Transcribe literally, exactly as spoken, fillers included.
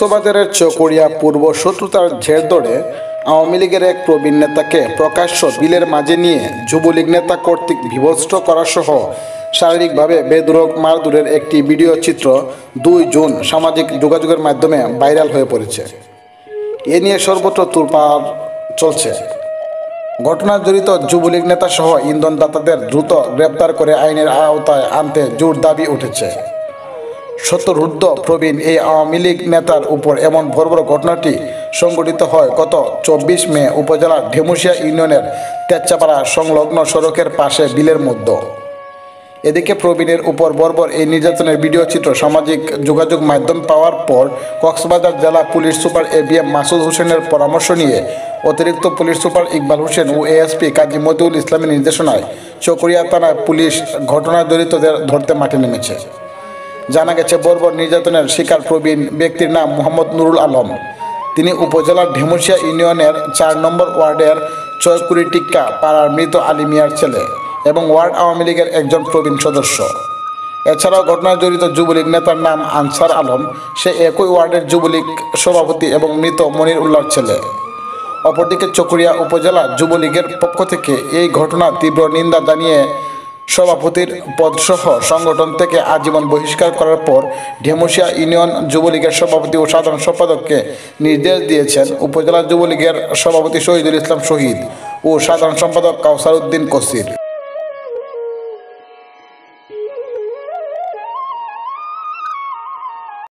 কক্সবাজারের চকরিয়া পূর্ব শত্রুতার জের ধরে আওয়ামী লীগের এক প্রবীণ নেতাকে প্রকাশ্য বিলের মাঝে নিয়ে যুবলীগ নেতা কর্তৃক বিভৎস করা সহ শারীরিকভাবে বেধড়ক মারধরের একটি ভিডিও চিত্র দুই জুন সামাজিক যোগাযোগের মাধ্যমে ভাইরাল হয়ে পড়েছে। এ নিয়ে সর্বত্র তোলপাড় চলছে। ঘটনায় জড়িত যুবলীগ নেতা সহ ইন্ধনদাতাদের দ্রুত গ্রেপ্তার করে আইনের আওতায় আনতে জোর দাবি উঠেছে। সত্তরঊর্ধ্ব প্রবীণ এই আওয়ামী লীগ নেতার উপর এমন বর্বর ঘটনাটি সংঘটিত হয় গত চব্বিশ মে উপজেলার ঢেমুশিয়া ইউনিয়নের তেচ্চাপাড়া সংলগ্ন সড়কের পাশে বিলের মধ্যে। এদিকে প্রবীণের উপর বর্বর এই নির্যাতনের ভিডিও চিত্র সামাজিক যোগাযোগ মাধ্যম পাওয়ার পর কক্সবাজার জেলা police super A B M Masud হোসেনের পরামর্শ নিয়ে অতিরিক্ত পুলিশ সুপার ইকবাল হোসেন ও এএসপি কাজী মতিউল ইসলামের নির্দেশনায় চকরিয়া থানায় পুলিশ ঘটনায় জড়িতদের ধরতে মাঠে নেমেছে। জানা গেছে, বর্বর নির্যাতনের শিকার প্রবীণ ব্যক্তির নাম মোহাম্মদ নুরুল আলম। তিনি উপজেলার ঢেমুশিয়া ইউনিয়নের চার নম্বর ওয়ার্ডের চয়কুড়ি টিক্কা পাড়ার মৃত আলী মিয়ার ছেলে এবং ওয়ার্ড আওয়ামী লীগের একজন প্রবীণ সদস্য। এছাড়াও ঘটনায় জড়িত যুবলীগ নেতার নাম আনসার আলম, সে একই ওয়ার্ডের যুবলীগ সভাপতি এবং মৃত মনির উল্লাহর ছেলে। অপরদিকে চকরিয়া উপজেলা যুবলীগের পক্ষ থেকে এই ঘটনার তীব্র নিন্দা জানিয়ে সভাপতির পদসহ সংগঠন থেকে আজীবন বহিষ্কার করার পর ঢেমুশিয়া ইউনিয়ন যুবলীগের সভাপতি ও সাধারণ সম্পাদককে নির্দেশ দিয়েছেন উপজেলা যুবলীগের সভাপতি শহীদুল ইসলাম শহীদ ও সাধারণ সম্পাদক কাউসার উদ্দিন কসির।